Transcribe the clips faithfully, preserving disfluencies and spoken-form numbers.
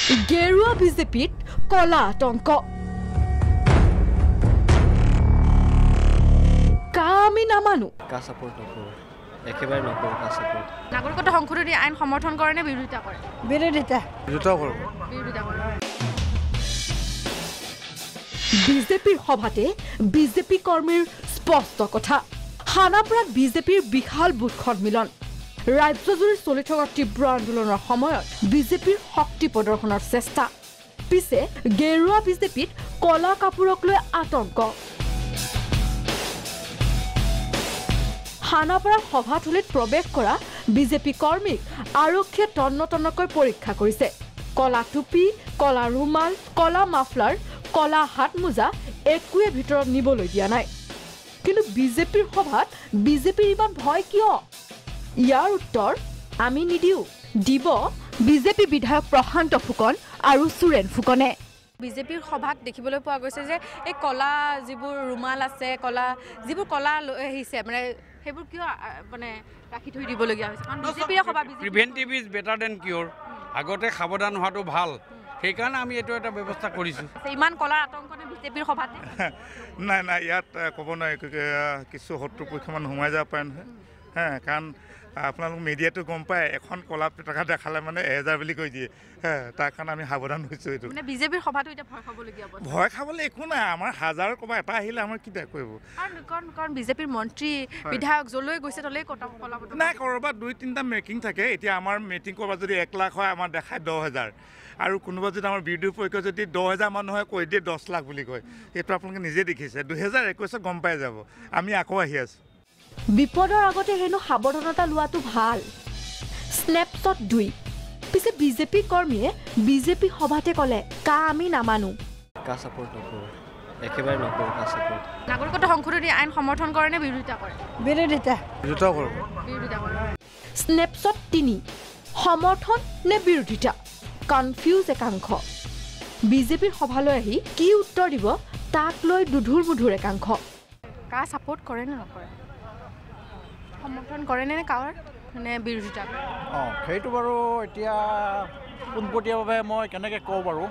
গেৰুৱা বিজেপিত কলা আতংক কামি নামানো কা সাপোর্ট নকৰো একেবাৰে নকৰো কা সাপোর্ট নাগৰিকত্ব সংশোধনী আইন সমৰ্থন কৰে নে বিৰোধিতা কৰে বিৰোধিতা বিৰোধিতা কৰো বিৰোধিতা কৰে বিজেপিৰ সভাতে বিজেপি কৰ্মীৰ স্পষ্ট কথা খানাপাৰাত বিজেপিৰ বিশাল বুথ সন্মিলন ৰাজ্যজুৰি চলি থকা তীব্ৰ আন্দোলনৰ সময়ত বিজেপিৰ শক্তি প্ৰদৰ্শনৰ চেষ্টা পিছে গেৰুৱা বিজেপিত কলা কাপোৰক লৈ আতংক খানাপাৰা সভাথলীত প্ৰৱেশ কৰা বিজেপি কৰ্মীক আৰক্ষীয়ে তন্নতন্নকৈ পৰীক্ষা কৰিছে কলা টুপি কলা ৰুমাল কলা মাফলাৰ কলা হাতমোজা একোৱে ভিতৰত নিবলৈ দিয়া নাই কিন্তু বিজেপিৰ সভাত বিজেপিৰ ইমান ভয় কিয় ইয়াৰ উত্তৰ আমি নিদিও দিব বিজেপি বিধায়ক প্ৰশান্ত ফুকন আৰু সুৰেন ফুকনে বিজেপিৰ সভাত দেখিবলৈ পোৱা গৈছে যে এই কলা যিবোৰ ৰুমাল আছে কলা যিবোৰ কলা আহিছে মানে সেইবোৰ কিয় মানে ৰাখি থৈ দিবলগীয়া হৈছে কাৰণ বিজেপিৰ সভা preventive is better than cure আগতে সাৱধান হোৱাটো ভাল সেইকাৰণে আমি এইটো এটা ব্যৱস্থা কৰিছোঁ ইমান কলাৰ আতংকনে বিজেপিৰ সভাতে নাই নাই ইয়াত ক'ব নোৱাৰি কিছু শত্ৰুপক্ষমান সোমাই যাব পাৰে নহয় হা কাৰণ আপোনালোক মিডিয়াটো গম পায় এখন কলা পতাকা দেখালে মানে এহেজাৰ বুলি কৈ দিয়ে হা তাৰ কাৰণে আমি সাৱধান হৈছোঁ এইটো মানে বিজেপিৰ সভাটো এতিয়া ভয় খাবলগীয়া ভয় খাবলৈ একো নাই আমাৰ হাজাৰ ক'বা এটা আহিলে আমাৰ কি কৰিব কাৰণ কাৰণ বিজেপিৰ মন্ত্ৰী বিধায়ক যলৈ গৈছে তলেই কলা পতাকা নাই ক'ৰবাত দুই তিনিটা মেকিং থাকে এতিয়া আমাৰ মিটিং ক'ৰবাত যদি এক লাখ হয় আমাৰ দেখায় দহ হাজাৰ আৰু কোনোবা যদি আমাৰ বিৰোধী পক্ষ যদি দহ হাজাৰ মানুহ হয় কৈ দিয়ে দহ লাখ বুলি কয় এইটো আপোনালোকে নিজে দেখিছে দুহেজাৰ একৈছত গম পাই যাব আমি আকৌ আহি আছোঁ বিপদৰ আগতে হেনো সাৱধানতা লোৱাটো ভাল স্নেপশ্বট দুই পিছে বিজেপি কৰ্মীয়ে বিজেপি সভাতে ক'লে কা আমি নামানো কা সাপোর্ট নকৰো একেবাৰে নকৰো কা সাপোর্ট নাগৰিকত্ব সংশোধনী আইন সমৰ্থন কৰে নে বিৰোধিতা কৰে বিৰোধিতা বিৰোধিতা কৰো বিৰোধিতা কৰে স্নেপশ্বট তিনি সমৰ্থন নে বিৰোধিতা কনফিউজ একাংশ বিজেপিৰ সভালৈ আহি কি উত্তৰ দিব তাক লৈ দুধুৰ মুধুৰ একাংশ কা সাপোর্ট কৰে নে নকৰে সমৰ্থন কৰে নে কাৰ নে বিৰোধিতা কৰে অঁ সেইটো বাৰু এতিয়া পোনপটীয়াভাৱে মই কেনেকৈ কওঁ বাৰু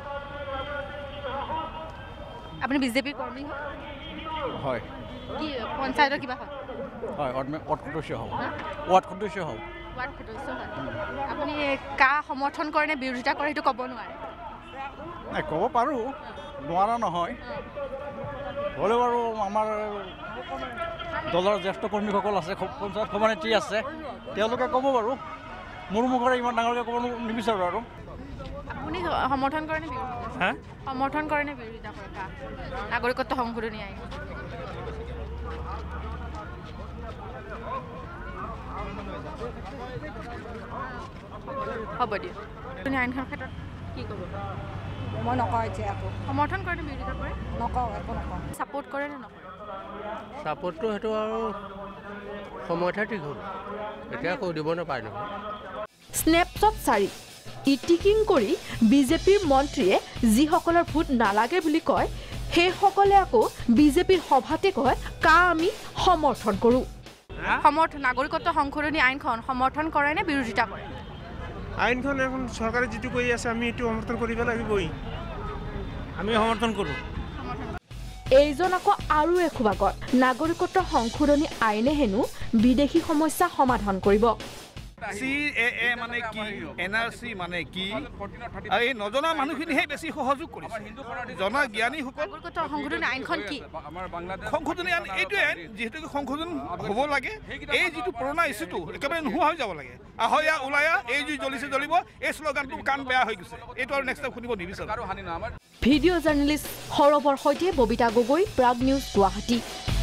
আপুনি বিজেপিৰ কৰ্মী হয় কি পঞ্চায়তৰ কিবা হয় হয় ৱাৰ্ড সদস্য হওঁ ৱাৰ্ড সদস্য হওঁ ৱাৰ্ড সদস্য হয় আপুনি কা সমৰ্থন কৰে নে বিৰোধিতা কৰে সেইটো ক'ব নোৱাৰে নাই ক'ব পাৰোঁ নোৱাৰা নহয় হ'লেও বাৰু আমাৰ দলৰ জ্যেষ্ঠ কৰ্মীসকল আছে পঞ্চায়ত সভানেত্ৰী আছে তেওঁলোকে ক'ব বাৰু মোৰ মুখৰে ইমান ডাঙৰকৈ ক'ব নিবিচাৰোঁ আৰু আপুনি সমৰ্থন কৰে নে বিৰোধিতা হা সমৰ্থন কৰে নে বিৰোধিতা কৰে কা নাগৰিকত্ব সংশোধনী আইন হ'ব দিয়ক আপুনি আইনখনৰ ক্ষেত্ৰত কি ক'ব মই নকওঁ এতিয়া আকৌ সমৰ্থন কৰে নে বিৰোধিতা কৰে নকওঁ একো নকওঁ ছাপোৰ্ট কৰে নে নকৰে সাপোর্টটো সেইটো আৰু সময়তহে ঠিক হ'ব এতিয়া কৈ দিব নাপায় নহয় স্নেপশ্বট চাৰি ইটিকিং কৰি বিজেপিৰ মন্ত্ৰীয়ে যিসকলৰ ভোট নালাগে বুলি কয় সেইসকলে আকৌ বিজেপিৰ সভাতে কয় কা আমি সমৰ্থন কৰোঁ সমৰ্থন নাগৰিকত্ব সংশোধনী আইনখন সমৰ্থন কৰে নে বিৰোধিতা কৰে আইনখন এখন চৰকাৰে যিটো কৰি আছে আমি এইটো সমৰ্থন কৰিব লাগিবই আমি সমৰ্থন কৰোঁ এইজন আকৌ আৰু এখোবাগত নাগৰিকত্ব সংশোধনী আইনে হেনো বিদেশী সমস্যা সমাধান কৰিব চি এ এ মানে কি এন আৰ চি মানে কি আৰু এই নজনা মানুহখিনিহে বেছি সহযোগ কৰিছে জনা জ্ঞানীসকল নাগৰিকত্ব সংশোধনী আইনখন কি সংশোধনী আইন এইটোৱে যিহেতু সংশোধন হ'ব লাগে এই যিটো পুৰণা ইছ্যুটো একেবাৰে নোহোৱা হৈ যাব লাগে আহয়া ওলায়া এই যি জ্বলিছে জ্বলিব এই শ্লোগানটো কাণ বেয়া হৈ গৈছে এইটো আৰু নেক্সট টাইম শুনিব নিবিচাৰোঁ ভিডিঅ' জাৰ্নেলিষ্ট সৌৰভৰ সৈতে ববিতা গগৈ প্ৰাগ নিউজ গুৱাহাটী।